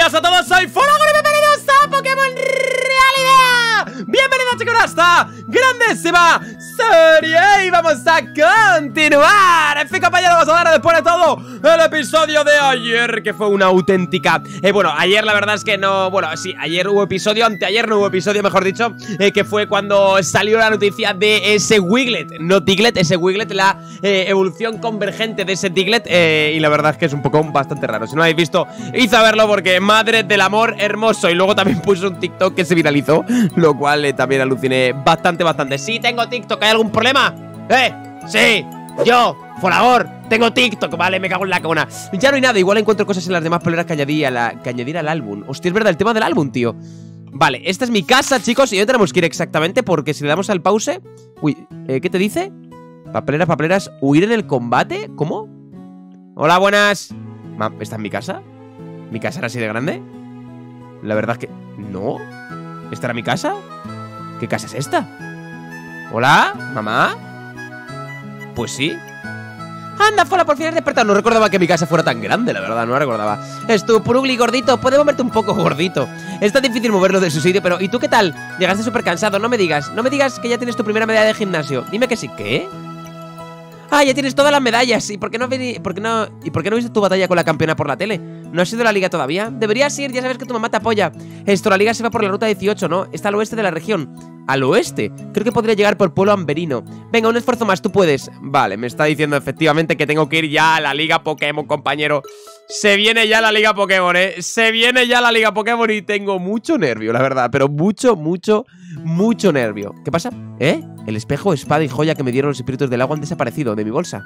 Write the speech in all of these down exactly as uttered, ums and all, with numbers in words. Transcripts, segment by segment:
buenas a todos, soy Folagon y bienvenidos a Pokémon Realidad. Bienvenidos chicos a esta grandísima serie y vamos a continuar. En fin compañeros, vamos a dar después de todo el episodio de ayer, que fue una auténtica... Eh, bueno, ayer la verdad es que no... Bueno, sí, ayer hubo episodio, anteayer no hubo episodio, mejor dicho, eh, que fue cuando salió la noticia de ese Wiglet, no Diglett, ese Wiglet, la eh, evolución convergente de ese Diglett, eh, y la verdad es que es un Pokémon bastante raro. Si no lo habéis visto, id a verlo porque madre del amor hermoso. Y luego también puso un TikTok que se viralizó, lo cual eh, también aluciné bastante, bastante. Sí, tengo TikTok, ¿hay algún problema? ¡Eh! ¡Sí! Yo, Folagon, tengo TikTok, vale, me cago en la cagona. Ya no hay nada, igual encuentro cosas en las demás poleras que añadir, a la, que añadir al álbum. Hostia, es verdad, el tema del álbum, tío. Vale, esta es mi casa, chicos, y ¿dónde tenemos que ir exactamente? Porque si le damos al pause... Uy, eh, ¿qué te dice? Papeleras, papeleras, ¿huir en el combate? ¿Cómo? Hola, buenas. Ma, ¿está en mi casa? ¿Mi casa era así de grande? La verdad es que... ¿No? ¿Esta era mi casa? ¿Qué casa es esta? ¿Hola? ¿Mamá? Pues sí. Anda, Fola, por fin has despertado. No recordaba que mi casa fuera tan grande, la verdad, no la recordaba. Es tu Purugly gordito, puede moverte un poco gordito. Es tan difícil moverlo de su sitio, pero ¿y tú qué tal? Llegaste súper cansado, no me digas. No me digas que ya tienes tu primera medalla de gimnasio. Dime que sí. ¿Qué? Ah, ya tienes todas las medallas. ¿Y por qué no veni por qué no ¿Y por qué no viste tu batalla con la campeona por la tele? ¿No has ido a la liga todavía? Deberías ir, ya sabes que tu mamá te apoya. Esto, la liga se va por la ruta dieciocho, ¿no? Está al oeste de la región. ¿Al oeste? Creo que podría llegar por Pueblo Amberino. Venga, un esfuerzo más, tú puedes. Vale, me está diciendo efectivamente que tengo que ir ya a la liga Pokémon, compañero. Se viene ya la liga Pokémon, ¿eh? Se viene ya la liga Pokémon y tengo mucho nervio, la verdad. Pero mucho, mucho, mucho nervio. ¿Qué pasa? ¿Eh? El espejo, espada y joya que me dieron los espíritus del agua han desaparecido de mi bolsa.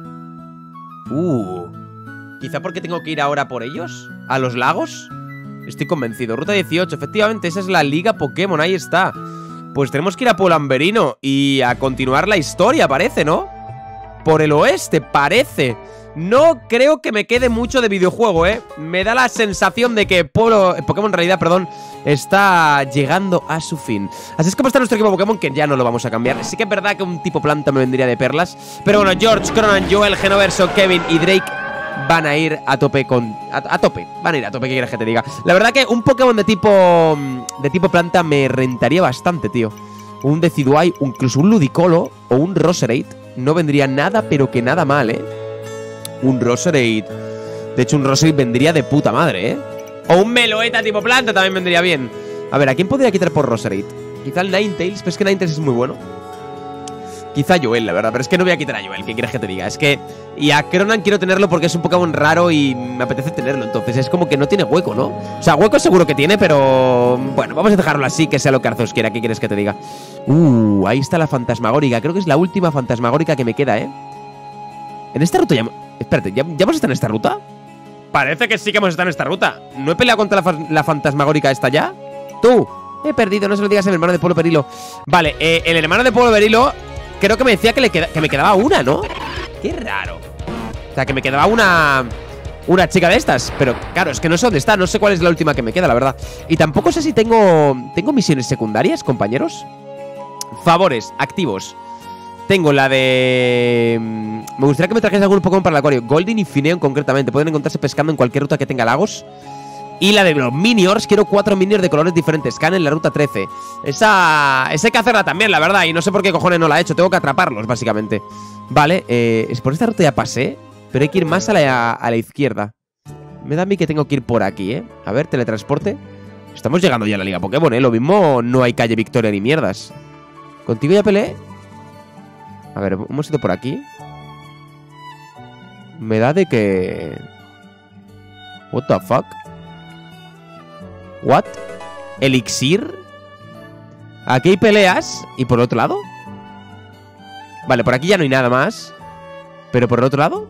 Uh... ¿Quizá porque tengo que ir ahora por ellos? ¿A los lagos? Estoy convencido. Ruta dieciocho, efectivamente, esa es la liga Pokémon, ahí está. Pues tenemos que ir a Pueblo Amberino y a continuar la historia, parece, ¿no? Por el oeste, parece. No creo que me quede mucho de videojuego, ¿eh? Me da la sensación de que Pueblo, Pokémon en realidad, perdón, está llegando a su fin. Así es como está nuestro equipo Pokémon, que ya no lo vamos a cambiar. Sí que es verdad que un tipo planta me vendría de perlas. Pero bueno, George, Cronan, Joel, Genoverso, Kevin y Drake van a ir a tope con... A, a tope, van a ir a tope, ¿qué quieres que te diga? La verdad que un Pokémon de tipo... De tipo planta me rentaría bastante, tío. Un Decidueye, incluso un Ludicolo o un Roserade no vendría nada, pero que nada mal, ¿eh? Un Roserade. De hecho, un Roserade vendría de puta madre, ¿eh? O un Meloetta tipo planta también vendría bien. A ver, ¿a quién podría quitar por Roserade? Quizá el Ninetales, pero es que Ninetales es muy bueno. Quizá Joel, la verdad, pero es que no voy a quitar a Joel, ¿qué quieres que te diga? Es que... Y a Cronan quiero tenerlo porque es un Pokémon raro y me apetece tenerlo, entonces es como que no tiene hueco, ¿no? O sea, hueco seguro que tiene, pero... Bueno, vamos a dejarlo así, que sea lo que Arceus quiera, ¿qué quieres que te diga? Uh, ahí está la Fantasmagórica, creo que es la última Fantasmagórica que me queda, ¿eh? En esta ruta ya... Espérate, ¿ya, ¿ya hemos estado en esta ruta? Parece que sí que hemos estado en esta ruta. ¿No he peleado contra la, fa la Fantasmagórica esta ya? ¡Tú! He perdido, no se lo digas a mi hermano de Pueblo Berilo. Vale, eh, el hermano de Pueblo Berilo... Creo que me decía que, le queda, que me quedaba una, ¿no? Qué raro. O sea, que me quedaba una... Una chica de estas. Pero claro, es que no sé dónde está. No sé cuál es la última que me queda, la verdad. Y tampoco sé si tengo... ¿Tengo misiones secundarias, compañeros? Favores, activos. Tengo la de... Me gustaría que me trajese algún Pokémon para el acuario. Goldeen y Fineon concretamente. Pueden encontrarse pescando en cualquier ruta que tenga lagos. Y la de los Miniors, quiero cuatro Miniors de colores diferentes. Caen en la ruta trece. Esa... Esa hay que hacerla también, la verdad. Y no sé por qué cojones no la he hecho. Tengo que atraparlos, básicamente. Vale, eh, es por esta ruta ya pasé. Pero hay que ir más a la, a la izquierda. Me da a mí que tengo que ir por aquí, ¿eh? A ver, teletransporte. Estamos llegando ya a la Liga Pokémon, ¿eh? Lo mismo no hay calle Victoria ni mierdas. ¿Contigo ya peleé? A ver, hemos ido por aquí. Me da de que... What the fuck? ¿What? ¿Elixir? Aquí hay peleas. ¿Y por el otro lado? Vale, por aquí ya no hay nada más. ¿Pero por el otro lado?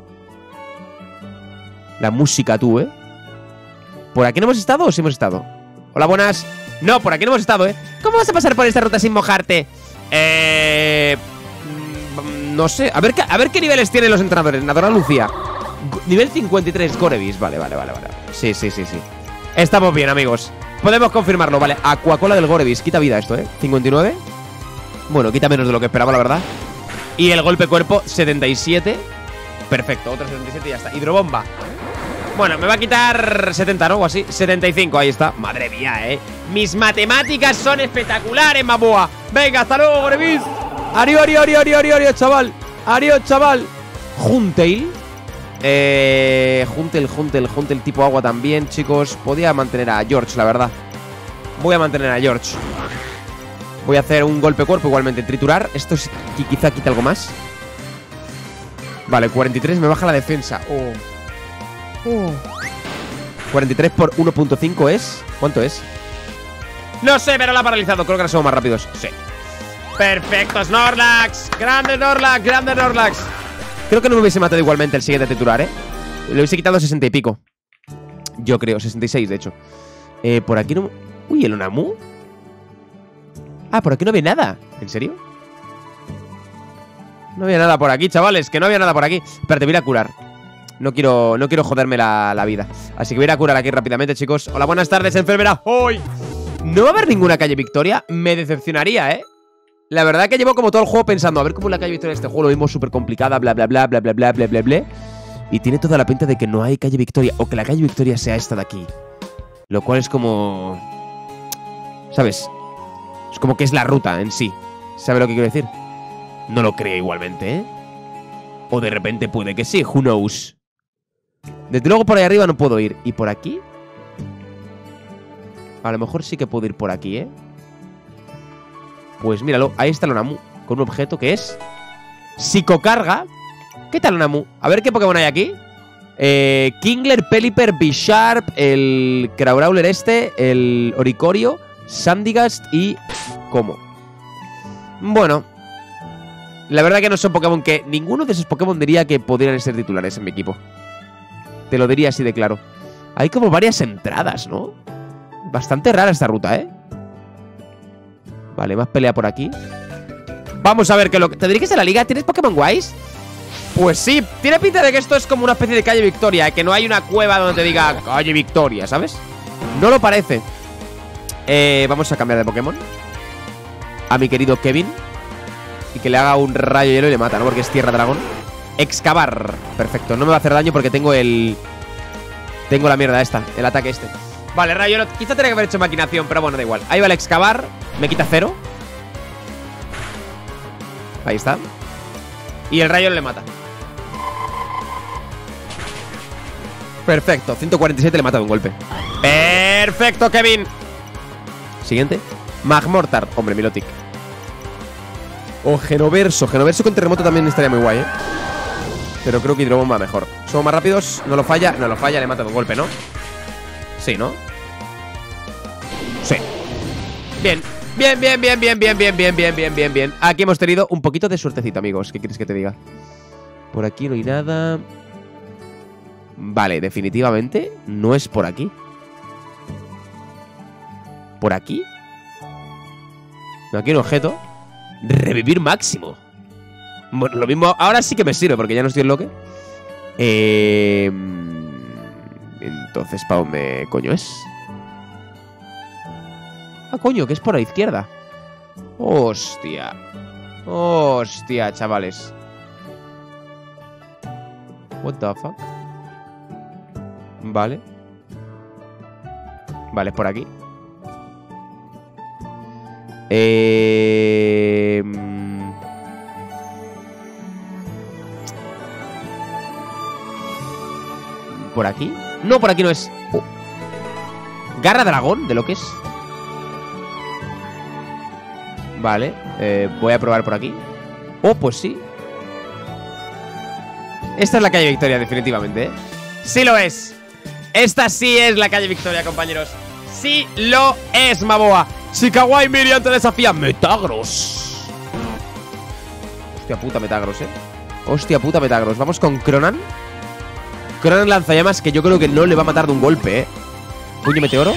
La música, tú, ¿eh? ¿Por aquí no hemos estado o sí hemos estado? Hola, buenas. No, por aquí no hemos estado, ¿eh? ¿Cómo vas a pasar por esta ruta sin mojarte? Eh... No sé. A ver, a ver qué niveles tienen los entrenadores. Nadora Lucía. Nivel cincuenta y tres, Gorebyss. Vale, vale, vale, vale. Sí, sí, sí, sí. Estamos bien, amigos. Podemos confirmarlo, vale. Aquacola del Gorebyss. Quita vida esto, ¿eh? cincuenta y nueve. Bueno, quita menos de lo que esperaba, la verdad. Y el golpe cuerpo, setenta y siete. Perfecto, otro setenta y siete y ya está. Hidrobomba. Bueno, me va a quitar setenta, ¿no? O así, setenta y cinco, ahí está. Madre mía, ¿eh? Mis matemáticas son espectaculares, Maboa. Venga, hasta luego, Grevis. Ario, ario, ario, ario, ario, ario, chaval. Ario, chaval. Huntail. Eh, Huntail, Huntail, Huntail tipo agua también, chicos. Podía mantener a George, la verdad. Voy a mantener a George. Voy a hacer un golpe cuerpo igualmente. Triturar. Esto es, quizá quita algo más. Vale, cuarenta y tres me baja la defensa. Oh. Oh. cuarenta y tres por uno punto cinco es... ¿Cuánto es? No sé, pero la ha paralizado. Creo que ahora somos más rápidos. Sí. Perfecto, Snorlax. Grande Snorlax, grande Snorlax. Creo que no me hubiese matado igualmente el siguiente triturar, ¿eh? Le hubiese quitado sesenta y pico. Yo creo, sesenta y seis de hecho. Eh, por aquí no... Uy, ¿el Onamu? Ah, por aquí no había nada. ¿En serio? No había nada por aquí, chavales. Que no había nada por aquí. Espérate, voy a ir a curar. No quiero, no quiero joderme la, la vida. Así que voy a ir a curar aquí rápidamente, chicos. Hola, buenas tardes, enfermera. ¡Hoy! No va a haber ninguna calle Victoria. Me decepcionaría, ¿eh? La verdad que llevo como todo el juego pensando a ver cómo es la calle Victoria de este juego. Lo mismo súper complicada, bla, bla, bla, bla, bla, bla, bla, bla, bla. Y tiene toda la pinta de que no hay calle Victoria. O que la calle Victoria sea esta de aquí. Lo cual es como... ¿Sabes? Es como que es la ruta en sí. ¿Sabes lo que quiero decir? No lo creo igualmente, ¿eh? O de repente puede que sí, who knows. Desde luego por ahí arriba no puedo ir. ¿Y por aquí? A lo mejor sí que puedo ir por aquí, ¿eh? Pues míralo, ahí está el Onamu. Con un objeto que es... Psicocarga. ¿Qué tal, Onamu? A ver qué Pokémon hay aquí. Eh, Kingler, Pelipper, Bisharp, el Crabrawler este, el Oricorio, Sandygast y... ¿Cómo? Bueno... La verdad que no son Pokémon que... Ninguno de esos Pokémon diría que podrían ser titulares en mi equipo. Te lo diría así de claro. Hay como varias entradas, ¿no? Bastante rara esta ruta, ¿eh? Vale, más pelea por aquí. Vamos a ver qué lo que... ¿Te diriges a la liga? ¿Tienes Pokémon guays? Pues sí, tiene pinta de que esto es como una especie de calle Victoria, que no hay una cueva donde te diga calle Victoria, ¿sabes? No lo parece. Eh, vamos a cambiar de Pokémon a mi querido Kevin. Y que le haga un rayo hielo y le mata, ¿no? Porque es tierra dragón. Excavar. Perfecto, no me va a hacer daño porque tengo el... Tengo la mierda esta, el ataque este. Vale, rayo hielo, quizá tenía que haber hecho maquinación, pero bueno, da igual. Ahí va el excavar, me quita cero. Ahí está. Y el rayo le mata. Perfecto, ciento cuarenta y siete le mata de un golpe. Perfecto, Kevin. Siguiente. Magmortar, hombre, Milotic. O Genoverso. Genoverso con terremoto también estaría muy guay, ¿eh? Pero creo que Hidrobomba mejor. Somos más rápidos, no lo falla. No lo falla, le mata de un golpe, ¿no? Sí, ¿no? Sí. Bien. Bien, bien, bien, bien, bien, bien, bien, bien, bien, bien, bien. Aquí hemos tenido un poquito de suertecito, amigos. ¿Qué quieres que te diga? Por aquí no hay nada. Vale, definitivamente no es por aquí. ¿Por aquí? No, aquí hay un objeto. Revivir máximo. Bueno, lo mismo. Ahora sí que me sirve porque ya no estoy en bloque. Eh... Entonces, ¿para dónde coño es? Ah, coño, que es por la izquierda. Hostia. Hostia, chavales. What the fuck. Vale. Vale, es por aquí. Eh... ¿Por aquí? No, por aquí no es. Oh. Garra dragón, de lo que es. Vale, eh, voy a probar por aquí. Oh, pues sí. Esta es la calle Victoria, definitivamente, ¿eh? Sí lo es. Esta sí es la calle Victoria, compañeros. Sí lo es, Maboa. Chicaguay Miriam te desafía. Metagross. Hostia puta, Metagross, eh. Hostia puta, Metagross. Vamos con Cronan. Cronan lanzallamas que yo creo que no le va a matar de un golpe, eh. Puño meteoro.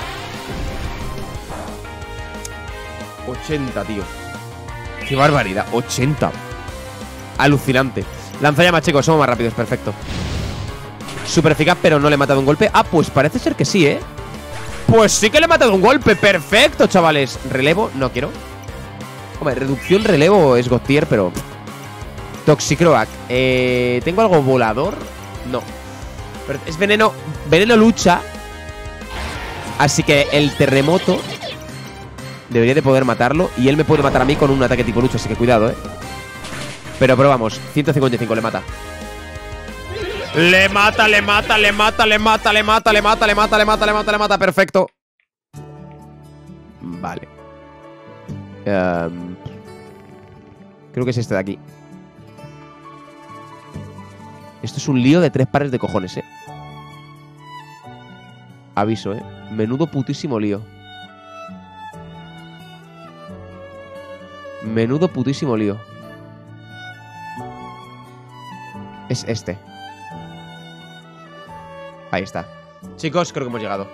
ochenta, tío. Qué barbaridad, ochenta. Alucinante. Lanzallamas, chicos, somos más rápidos, perfecto. Súper eficaz, pero no le he matado un golpe. Ah, pues parece ser que sí, ¿eh? Pues sí que le he matado un golpe, perfecto, chavales. Relevo, no quiero. Hombre, reducción, relevo es Gotier, pero... Toxicroak, eh... ¿tengo algo volador? No. Pero es veneno. Veneno lucha. Así que el terremoto debería de poder matarlo. Y él me puede matar a mí con un ataque tipo lucha. Así que cuidado, eh. Pero probamos. ciento cincuenta y cinco, le mata. Le mata, le mata, le mata, le mata, le mata, le mata, le mata, le mata, le mata, le mata. Perfecto. Vale. Um, creo que es este de aquí. Esto es un lío de tres pares de cojones, eh. Aviso, eh. Menudo putísimo lío. Menudo putísimo lío. Es este. Ahí está. Chicos, creo que hemos llegado.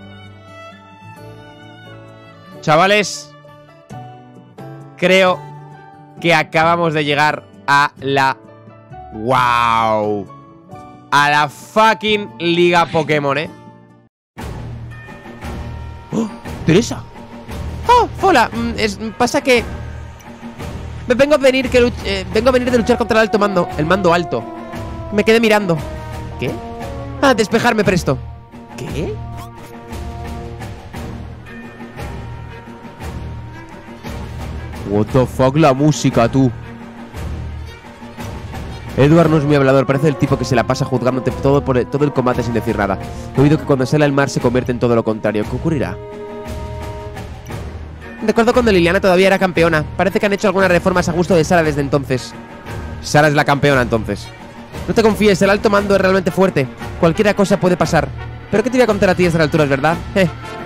Chavales, creo que acabamos de llegar a la... ¡Wow! A la fucking Liga Pokémon, ¿eh? ¡Oh! ¡Teresa! ¡Oh! ¡Hola! Es, pasa que... Me vengo a venir que eh, vengo a venir de luchar contra el alto mando. El mando alto. Me quedé mirando. ¿Qué? Ah, despejarme presto. ¿Qué? What the fuck la música, tú. Edward no es muy hablador, parece el tipo que se la pasa juzgándote todo, por el, todo el combate sin decir nada. He oído que cuando sale al mar se convierte en todo lo contrario. ¿Qué ocurrirá? Recuerdo cuando Liliana todavía era campeona. Parece que han hecho algunas reformas a gusto de Sara desde entonces. Sara es la campeona entonces. No te confíes, el alto mando es realmente fuerte. Cualquier cosa puede pasar. Pero ¿qué te voy a contar a ti desde la altura, es verdad? Eh.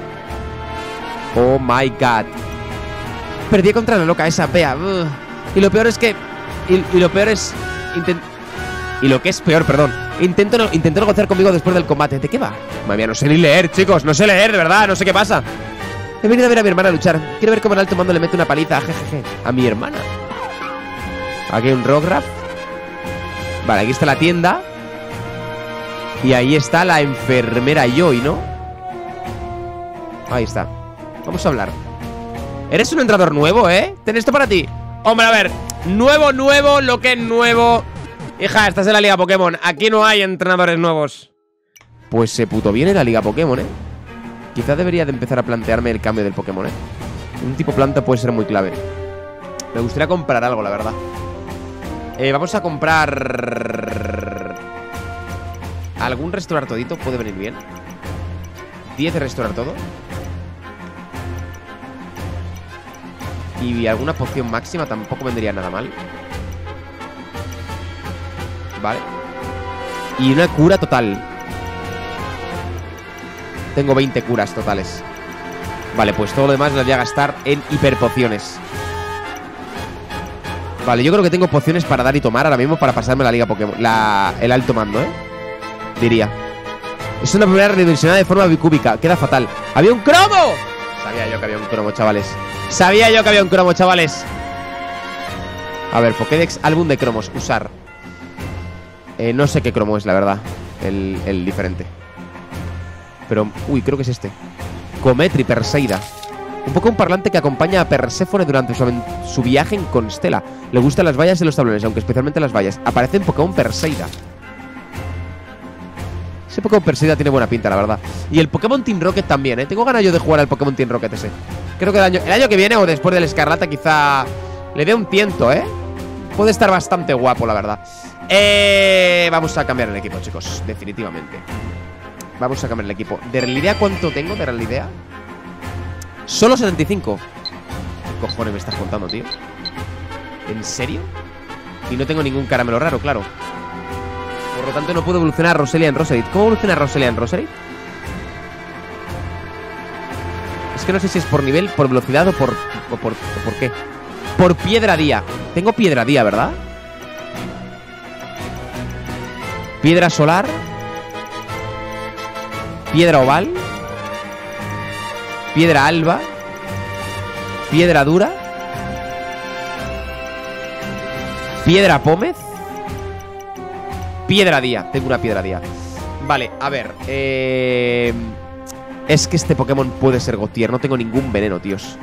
Oh my god. Perdí contra la loca esa, vea. Ugh. Y lo peor es que... Y, y lo peor es... Intent... Y lo que es peor, perdón. Intento, no, intento negociar conmigo después del combate. ¿De qué va? Madre mía, no sé ni leer, chicos. No sé leer, de verdad. No sé qué pasa. He venido a ver a mi hermana luchar. Quiero ver cómo el alto mando le mete una paliza. Jejeje. A mi hermana. Aquí hay un Rograph. Vale, aquí está la tienda. Y ahí está la enfermera Joy, ¿no? Ahí está. Vamos a hablar. Eres un entrenador nuevo, ¿eh? Ten esto para ti. Hombre, a ver. Nuevo, nuevo, lo que es nuevo. Hija, estás en la Liga Pokémon. Aquí no hay entrenadores nuevos. Pues se puto viene la Liga Pokémon, ¿eh? Quizás debería de empezar a plantearme el cambio del Pokémon, ¿eh? Un tipo planta puede ser muy clave. Me gustaría comprar algo, la verdad. Eh, vamos a comprar... ¿Algún restaurar todito? Puede venir bien. diez de restaurar todo. Y alguna poción máxima tampoco vendría nada mal. Vale. Y una cura total. Tengo veinte curas totales. Vale, pues todo lo demás las voy a gastar en hiperpociones. Vale, yo creo que tengo pociones para dar y tomar ahora mismo para pasarme la Liga Pokémon. La, el alto mando, ¿eh? Diría. Es una primera redimensionada de forma bicúbica. Queda fatal. ¡Había un cromo! Sabía yo que había un cromo, chavales. Sabía yo que había un cromo, chavales. A ver, Pokédex, álbum de cromos. Usar. Eh, no sé qué cromo es, la verdad. El, el diferente. Pero, uy, creo que es este. Cometri Perseida. Un Pokémon parlante que acompaña a Perséfone durante su, su viaje en Constela. Le gustan las vallas de los tablones, aunque especialmente las vallas. Aparece en Pokémon Perseida. Ese Pokémon Perseida tiene buena pinta, la verdad. Y el Pokémon Team Rocket también, ¿eh? Tengo ganas yo de jugar al Pokémon Team Rocket ese. Creo que el año, el año que viene o después del Escarlata quizá le dé un tiento, ¿eh? Puede estar bastante guapo, la verdad. Eh, vamos a cambiar el equipo, chicos. Definitivamente. Vamos a cambiar el equipo. ¿De realidad cuánto tengo de realidad? Solo setenta y cinco. ¿Qué cojones me estás contando, tío? ¿En serio? Y no tengo ningún caramelo raro, claro. Por lo tanto no puedo evolucionar a Roselia en Roserade. ¿Cómo evoluciona Roselia en Roserade? Es que no sé si es por nivel, por velocidad o por... O por, o por qué. Por piedra día. Tengo piedra día, ¿verdad? Piedra solar. Piedra oval. Piedra alba. Piedra dura. Piedra pómez. Piedra día. Tengo una piedra día. Vale, a ver. Eh... Es que este Pokémon puede ser Gotier. No tengo ningún veneno, tíos.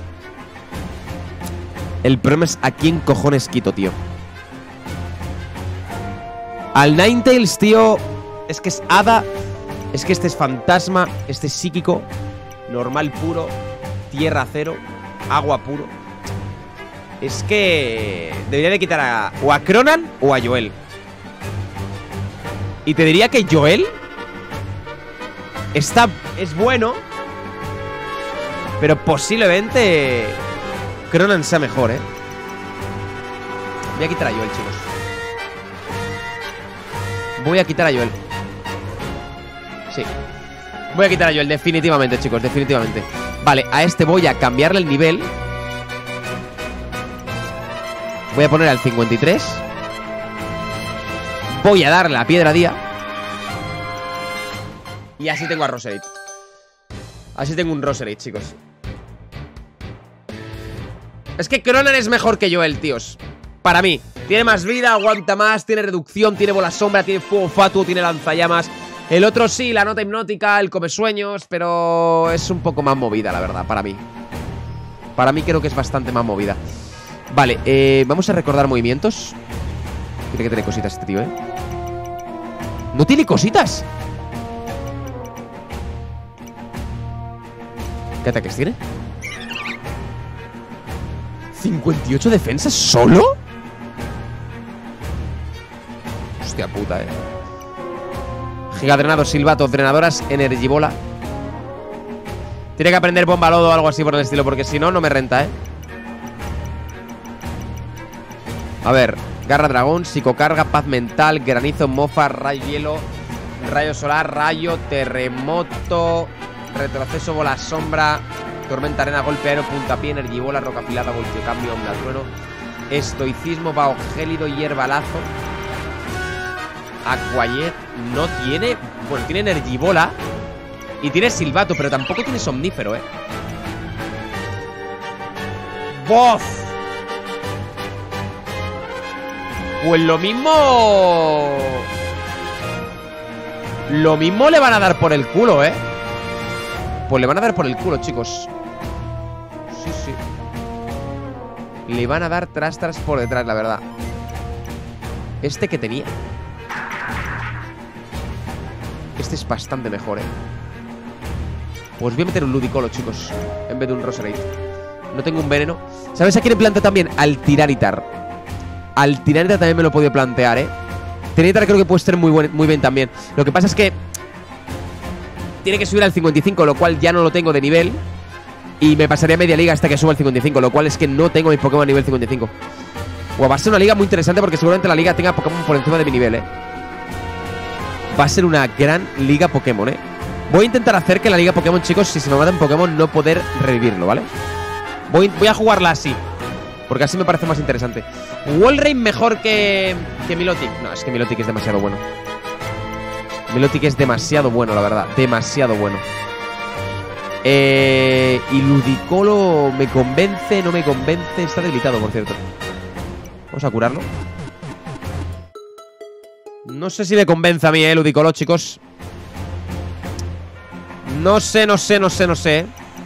El problema es a quién cojones quito, tío. Al Ninetales, tío. Es que es hada. Es que este es fantasma. Este es psíquico. Normal puro. Tierra cero. Agua puro. Es que debería de quitar a, o a Cronan o a Joel. Y te diría que Joel está, es bueno, pero posiblemente Cronan sea mejor, ¿eh? Voy a quitar a Joel, chicos. Voy a quitar a Joel. Sí. Voy a quitar a Joel, definitivamente, chicos, definitivamente. Vale, a este voy a cambiarle el nivel. Voy a poner al cincuenta y tres. Voy a darle la piedra día. Y así tengo a Roserite. Así tengo un Roserite, chicos. Es que Cronan es mejor que Joel, tíos. Para mí. Tiene más vida, aguanta más, tiene reducción, tiene bola sombra, tiene fuego fatuo, tiene lanzallamas. El otro sí, la nota hipnótica, el come sueños, pero es un poco más movida, la verdad, para mí. Para mí creo que es bastante más movida. Vale, eh, vamos a recordar movimientos. Tiene que tener cositas este tío, ¿eh? ¿No tiene cositas? ¿Qué ataques tiene? ¿cincuenta y ocho defensas solo? Hostia puta, eh. Gigadrenado, silbato, drenadoras, energibola. Tiene que aprender bomba lodo o algo así por el estilo, porque si no, no me renta, eh. A ver, garra dragón, psicocarga, paz mental, granizo, mofa, rayo hielo, rayo solar, rayo, terremoto, retroceso, bola sombra, tormenta arena, golpe aéreo, puntapié, energibola, roca afilada, voltio cambio, onda trueno, estoicismo, vaho gélido, hierba lazo. Aquayet no tiene. Bueno, tiene energibola y tiene silbato, pero tampoco tiene somnífero, eh. ¡Bof! Pues lo mismo. Lo mismo le van a dar por el culo, eh. Pues le van a dar por el culo, chicos. Sí, sí. Le van a dar tras tras por detrás, la verdad. Este que tenía. Este es bastante mejor, eh. Pues voy a meter un Ludicolo, chicos, en vez de un Roserite. No tengo un veneno. ¿Sabes a quién le planteo también? Al Tiranitar. Al Tiranitar también me lo he podido plantear, eh. Tiranitar creo que puede ser muy, buen, muy bien también. Lo que pasa es que tiene que subir al cincuenta y cinco, lo cual ya no lo tengo de nivel. Y me pasaría media liga hasta que suba al cincuenta y cinco, lo cual es que no tengo mis Pokémon a nivel cincuenta y cinco. Wow, va a ser una liga muy interesante porque seguramente la liga tenga Pokémon por encima de mi nivel, eh. Va a ser una gran liga Pokémon, eh. Voy a intentar hacer que la liga Pokémon, chicos, si se me matan Pokémon, no poder revivirlo, ¿vale? Voy, voy a jugarla así, porque así me parece más interesante. Walrein mejor que, que Milotic. No, es que Milotic es demasiado bueno. Milotic es demasiado bueno, la verdad. Demasiado bueno. Eh, y Ludicolo me convence, no me convence. Está debilitado, por cierto. Vamos a curarlo. No sé si me convence a mí, eh, Ludicolo, chicos. No sé, no sé, no sé, no sé.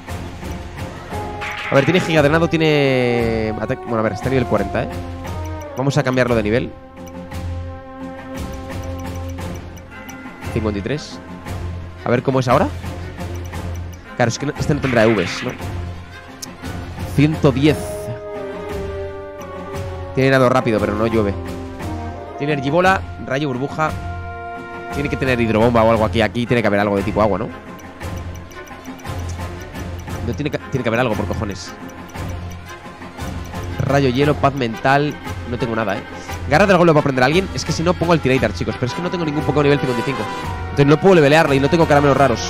A ver, tiene gigadrenado, tiene... Bueno, a ver, está a nivel cuarenta, eh. Vamos a cambiarlo de nivel. cincuenta y tres. A ver cómo es ahora. Claro, es que este no tendrá E Vs, ¿no? ciento diez. Tiene nado rápido, pero no llueve. Tiene Energibola, rayo burbuja. Tiene que tener hidrobomba o algo aquí. Aquí tiene que haber algo de tipo agua, ¿no? No tiene que, tiene que haber algo, por cojones. Rayo hielo, paz mental. No tengo nada, eh. Garra dragón lo va a aprender a alguien. Es que si no pongo el Tiranitar, chicos. Pero es que no tengo ningún Pokémon nivel cincuenta y cinco. Entonces no puedo levelearle y no tengo caramelos raros.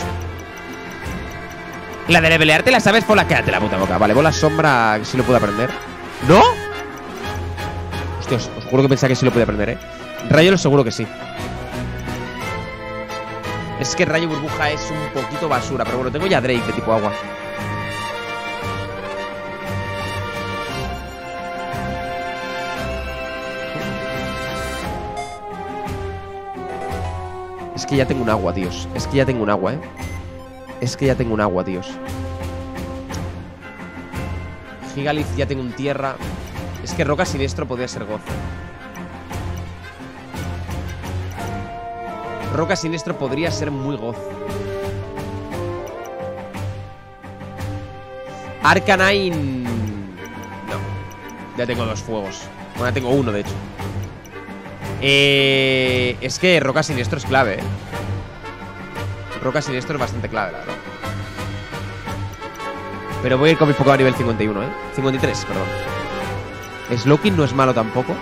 La de levelearte la sabes, Fola. Quédate la puta boca. Vale, bola sombra, sí lo puedo aprender. ¿No? Hostia, os, os juro que pensaba que sí lo podía aprender, eh. Rayo hielo seguro que sí. Es que rayo burbuja es un poquito basura. Pero bueno, tengo ya Drake de tipo agua. Es que ya tengo un agua, tíos. Es que ya tengo un agua, eh. Es que ya tengo un agua, tíos. Gigalith ya tengo un tierra. Es que roca siniestro podría ser gozo. Roca Siniestro podría ser muy goz. Arcanine. No. Ya tengo dos fuegos. Bueno, ya tengo uno, de hecho. Eh, es que Roca Siniestro es clave, eh. Roca Siniestro es bastante clave, la verdad. Pero voy a ir con mi Pokémon a nivel cincuenta y uno, eh. cincuenta y tres, perdón. Slowking no es malo tampoco.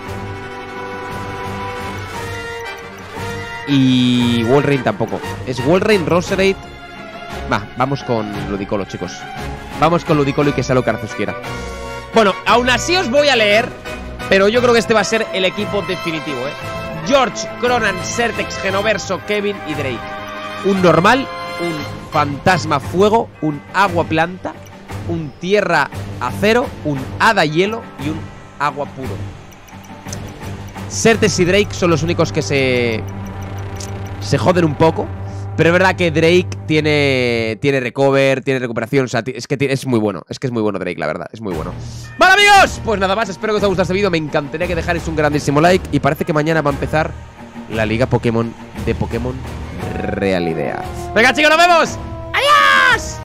Y Walrein tampoco. Es Walrein, Roserade. Va, vamos con Ludicolo, chicos. Vamos con Ludicolo y que sea lo que Arceus quiera. Bueno, aún así os voy a leer, pero yo creo que este va a ser el equipo definitivo, ¿eh? George, Cronan, Sertex, Genoverso, Kevin y Drake. Un normal, un fantasma fuego, un agua planta, un tierra acero, un hada hielo y un agua puro. Sertex y Drake son los únicos que se... se joden un poco. Pero es verdad que Drake tiene tiene recover, tiene recuperación, o sea, es que es muy bueno, es que es muy bueno Drake, la verdad, es muy bueno. Vale, amigos, pues nada más, espero que os haya gustado este vídeo, me encantaría que dejarais un grandísimo like y parece que mañana va a empezar la Liga Pokémon de Pokémon Real Idea. Venga, chicos, nos vemos. ¡Adiós!